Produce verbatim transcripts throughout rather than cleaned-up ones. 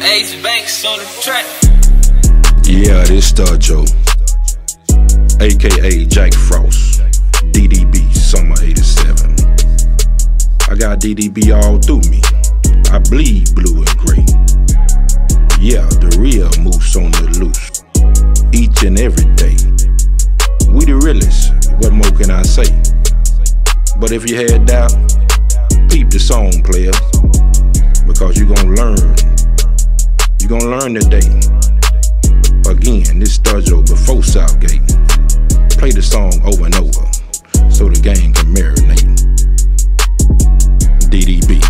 Ace Banks on the track. Yeah, this Star Joe, aka Jack Frost, D D B, summer eighty-seven. I got D D B all through me. I bleed blue and gray. Yeah, the real moose on the loose, each and every day. We the realest, what more can I say? But if you had doubt, peep the song, player, because you gon' learn. You gon' learn today. Again, this Star Joe before Southgate. Play the song over and over so the game can marinate. D D B.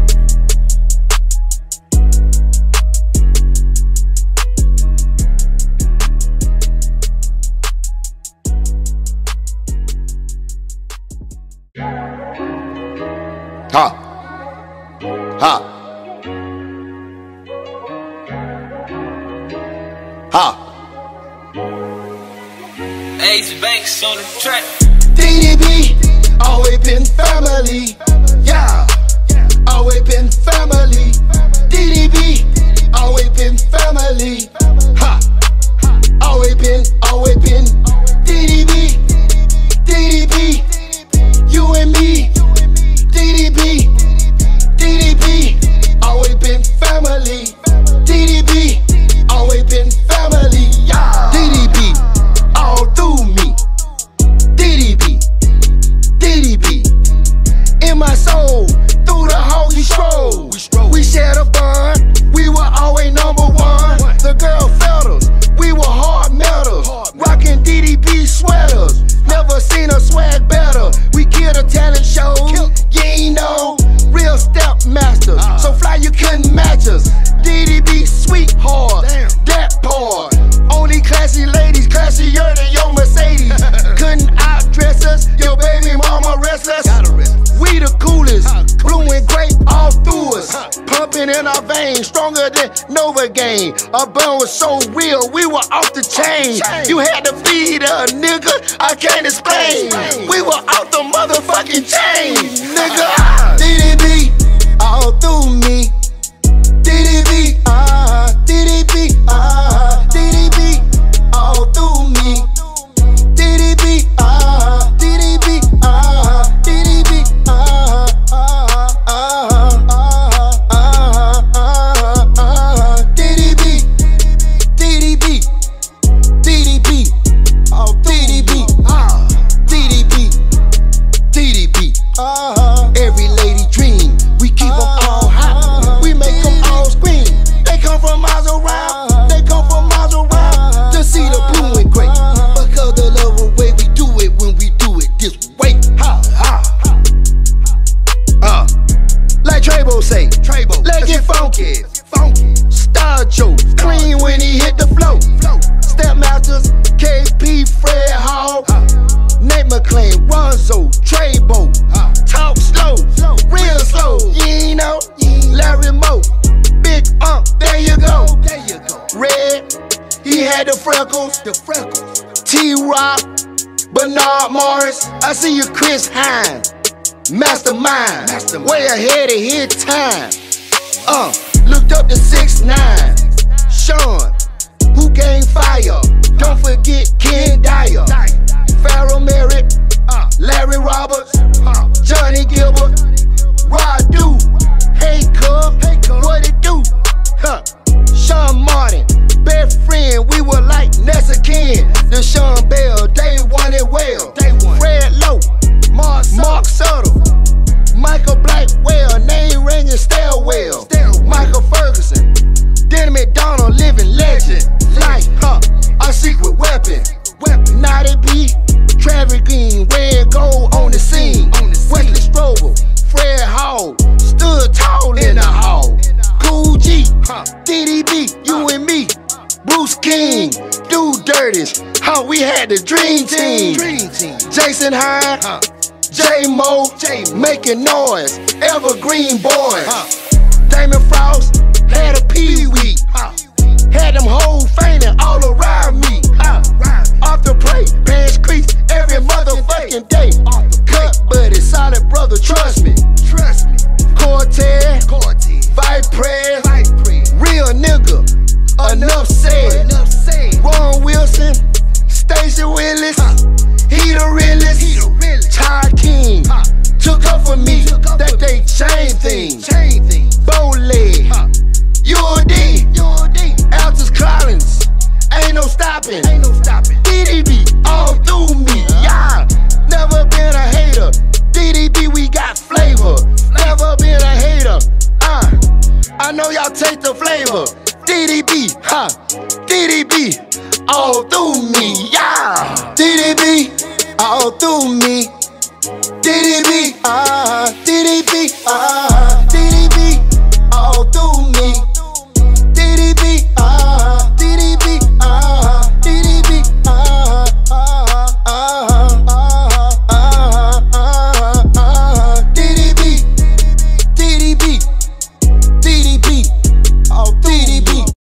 Ha. Ha. Ha. Ace Banks on the track. D D B, always been family. Yeah, always been family. D D B, always been family. Ha. Always been, always been. D D B, D D B, you and me. D D B, D D B, always been family. D D B, always been family. Yeah. D D B, all through me. D D B, D D B, in my soul, through the hoggy stroll. We shared a bond, we were always number one. The girl felt us, we were hard metals. Rockin' D D B sweaters, never seen a swag better. We killed a talent show, you ain't know. Real step masters, so fly you couldn't match us. D D B sweetheart, that part. Only classy ladies, classier than your Mercedes. Couldn't outdress us, your baby mama restless. We the coolest, blue and grape all through us. Pumping in our veins, stronger than Novocaine. Our bond was so real, we were off the chain. You had to feed a nigga, I can't explain. We were off the motherfucking chain, nigga. D D B, all through me. D D B, ah, D D B, ah, D D B, all through me. D D B, ah, D D B, ah, D D B, ah, ah, ah, ah, ah, ah, ah, D D B, D D B, D D B, all D D B, ah, D D B, D D B, ah, every lady dream. We keep them all hot, we make them all scream. They come from miles around, they come from miles around to see the blue and gray. Because the love the way we do it when we do it this way. Ha, ha, uh, like Trebo say, Trebo, let's get funky, funky. Star Joe, clean when he hit the flow. Stepmasters, K P, Fred Hall, Nate McClain, Ronzo, Trebo. Talk slow, real slow, you ain't know. Larry Moe, Big Ump, there you go. Red, he had the freckles, the freckles. T-Rock, Bernard Morris, I see you, Chris Hines. Mastermind, Mastermind, way ahead of his time. Uh, looked up to six nine. Sean, who gained fire? Don't forget Ken Dyer. Pharaoh Merritt, uh, Larry Roberts, uh, Johnny Gilbert, Rod Do, Hey Cub, hey Cub, what it do? Huh. Sean Martin, best friend, we were like Nessa Ken. The Sean Bell, they won it well. They won. Fred Lowe, Mark, Mark Sutter, Michael Blackwell, name ringing stairwell. Michael Ferguson, Denny McDonald, living legend. Like, huh, a secret weapon. Weapon. Naughty B, Travis Green, red gold on the scene. Wesley Strobel, Fred Hall, stood tall in the hall. Cool G, huh. D D B, you and me. Bruce King, Do Dirties, how we had the dream team. Dream team. Jason Hine, huh. J Mo, J making noise. Evergreen Boys, huh. Damon Frost had a pee-wee, huh. Had them whole fainting all around me. Huh. Off the plate, pants crease every motherfucking day. Cut buddy, solid brother, trust me. Trust me. Cortez, Cortez, Vice Press, real nigga. stopping, ain't no stopping. D D B all through me, yeah. Never been a hater. D D B, we got flavor. Never been a hater. Uh, I know y'all taste the flavor. D D B, huh? D D B all through me, yeah. D D B all through me.